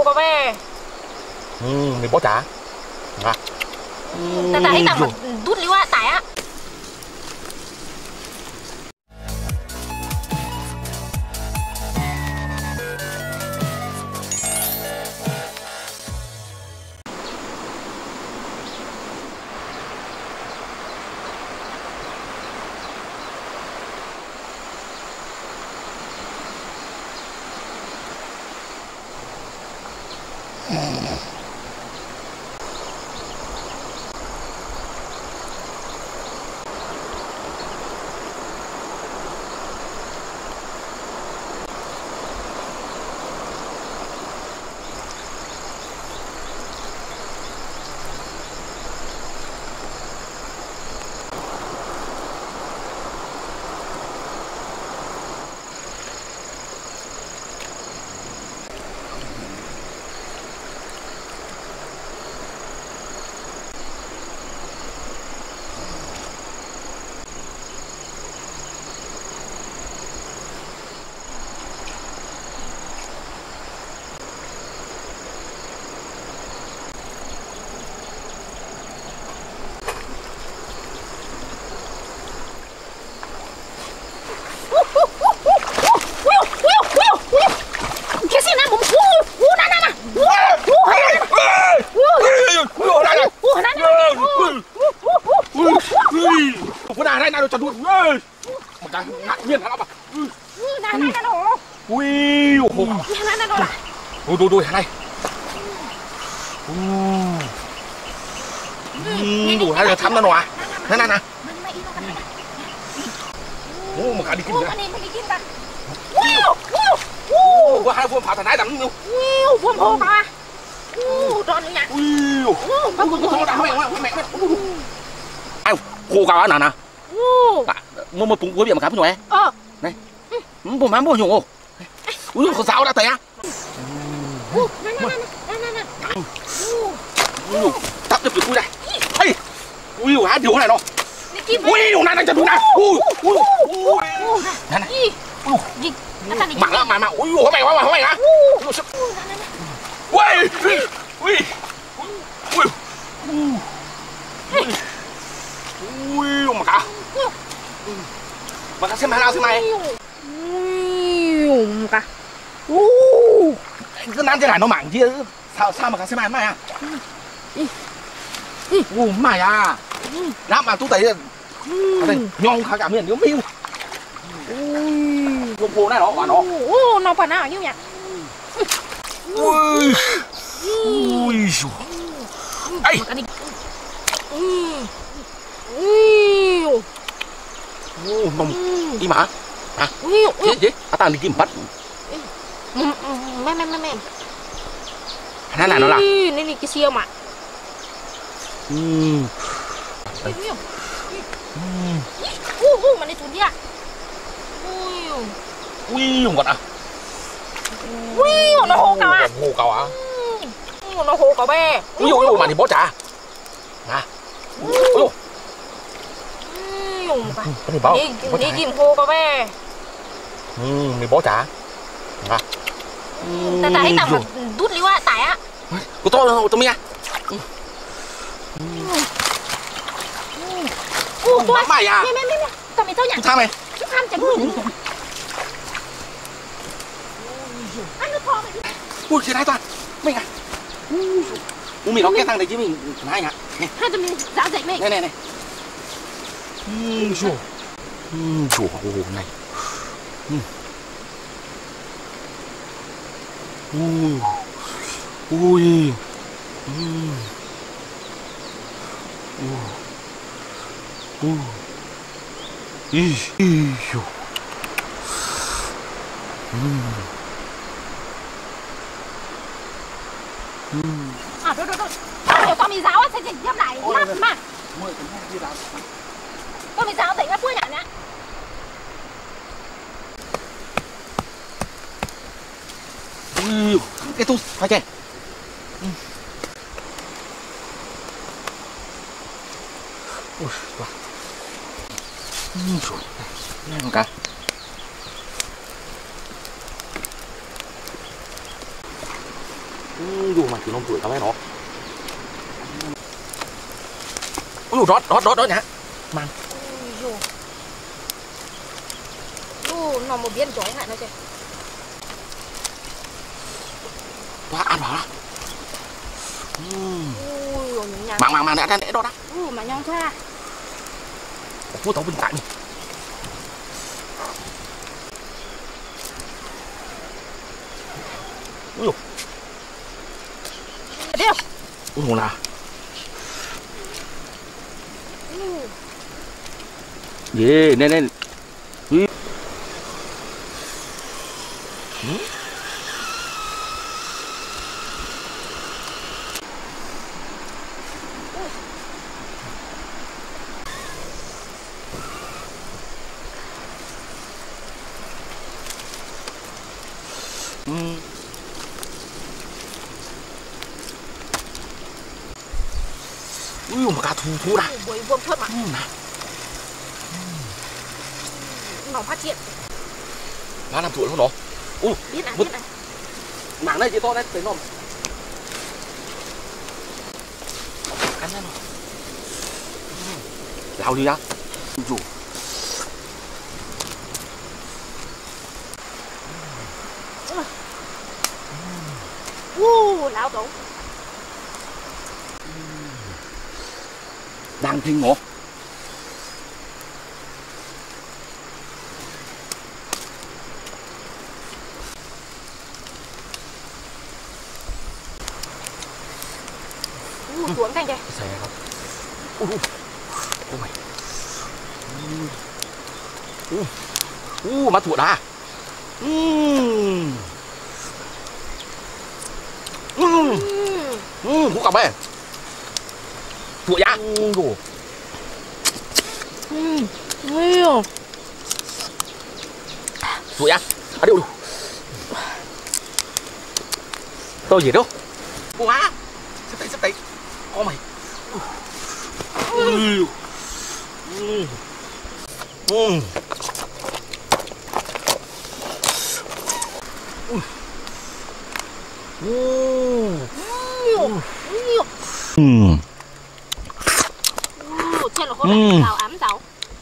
hồ có về. Mày bỏ trả à? Tại tao mà đút liu á, tại á. Cái này này chặt luôn. Một cái ngạc nhiên hả bà? Này đồ. Ui, hồ. Này đồ. Đôi này. Đủ hai giờ thắm nó nọ. Này. Mà cả đi kim ra. Có hai vuông phá thằng này đắm không? Vuông hồ mà. Tròn như nhạc. Ai hồ cao nè nè. Một bụng cuối biển mà cá rồi. Này. Bụng má bụng nhổ. Ui con giáo đã thấy á. Tắt được cùi này. Ây. Ui há điều này nó. Ui này chặt đúng này. Này. Mà ui mày hả? Ui. Mà cả. Mà cả xem mày nào xem mày. Cả. Cái nan thế này nó mảng chứ. Sao mà cả xem mày à? Mày à. Lắm mà tôi thấy nhong khá cảm nhận nó miêu. Con phố này nó quả nó. Nó quả nào như nhỉ? Ui. Ây. Mông đi mà à gì ta đi kim bắt mẹ nó là nên đi cái siêu mà mà đi chuột đi à ui còn à nó hồ cầu à nó hồ cầu bè ui mà thì bó trả à đi kìm hồ có về. Mày bó trả à? Tại tao mà đút liu á, tại á. Cô to tao mía. Mày à? Mẹ, tao mày tao nhỉ? Tao mày. Ăn chẳng được. Ăn nó thò mày. Ui cái này toàn. Mày à? Mày nó cái thằng này chứ mình hai nhá. Hai tụi mình dạo dậy mày. Này. Chùa này. Ui. À rồi. Tao hiểu con mì giáo á, sẽ nhâm lại lắm mà. Con mì giáo thấy nó vui nhỉ nhá. Cái tu phải kìa. Ui, trời. Đây một cái. Dù mà chỉ nông tuổi tao bé nó. Ui rót nhá. Mang. Nó một viên chói lại nó kìa. Quá ăn vào. Ui, mang để đó đó. mà nhong cha. Ủa tao bên cạnh. Ui dồi. Đi đâu? Ui dồi nào. Gì nên. Ui. Ui mà cá thu đã. Với vuông thớt mà. Nó phát triển. Nó làm chuột không nó. Ui biết này. Mảng này chỉ to đấy, thấy nó. Cắn ra nó. Lao đi á. Dù. Lão tổ. Đang thinh ngộ. Xuống canh kìa. Xe không? Ôi mày. Mắt chuột à. Hú cặp ấy. Chuột giá. Chuột giá. À điệu. Tôi gì đâu. Quá. Sắp tay. Ô mày. Trên là hôm nay rào ám rào.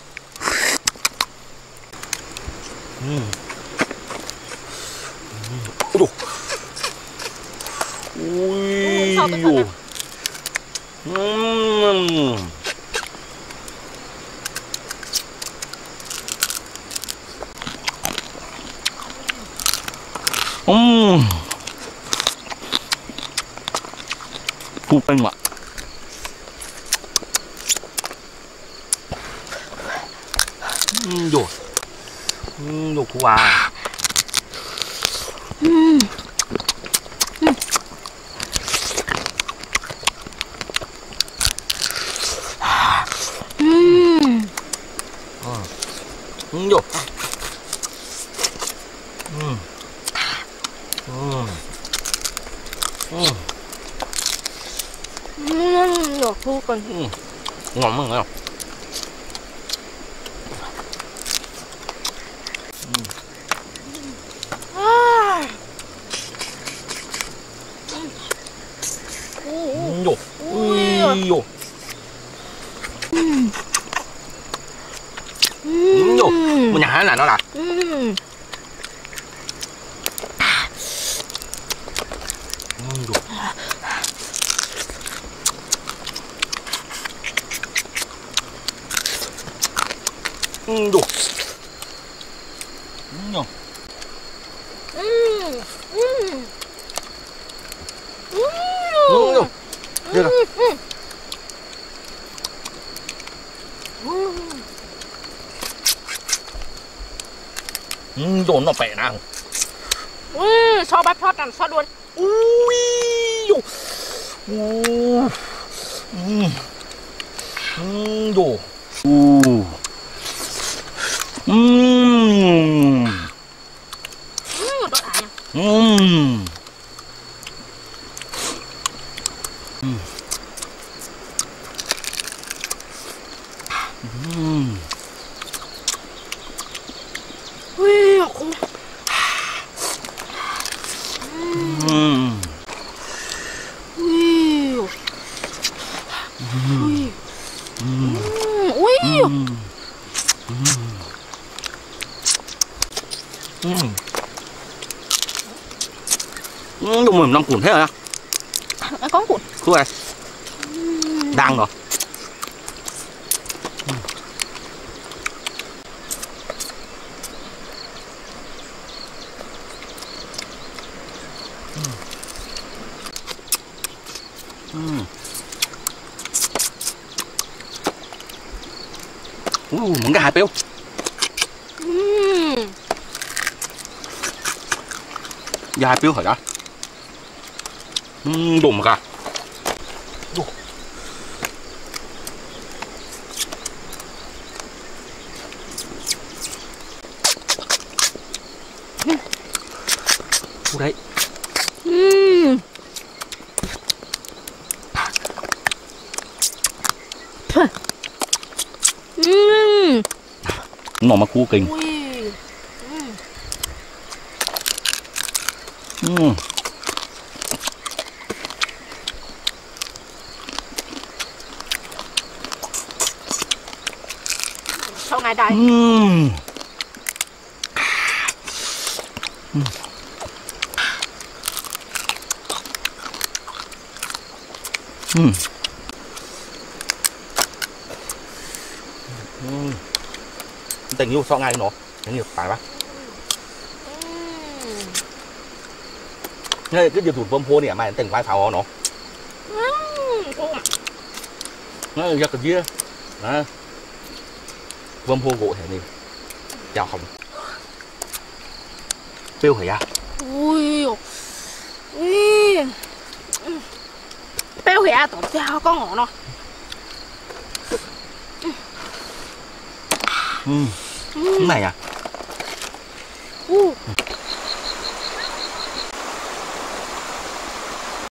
Ui sao tôi dồi. Thu canh ạ. Rồi. Rồi cô à. Rồi. Thu còn ngon không ngon. Yo. Yo. Yo. Mình nhả là nó là. Đồ. Nhổ. Nhổ. Đây là. Đồ nó bẻ nào. So bắp thoát làm so luôn. Ui. Đồ. Đốt ải nha. Ui, Đúng rồi, 5 cuộn thế rồi. Có cuộn. Cứ này. Đang rồi. Món cái hai béo. Hai béo phải đó. Đủ mà cả. Đấy. Nó mà cua kinh. Sau ngày đây. Tình yêu sau ngày nó tình yêu phải ba. Cái điều thủ bơm phô này mà tình vai pháo nó. Nó giật cái kia. Đó. Bơm phô gỗ thế này. Chào không. Tiêu phải à? Ui. Ui. Béo hả tổ chao con ngộ nó. Cái này à?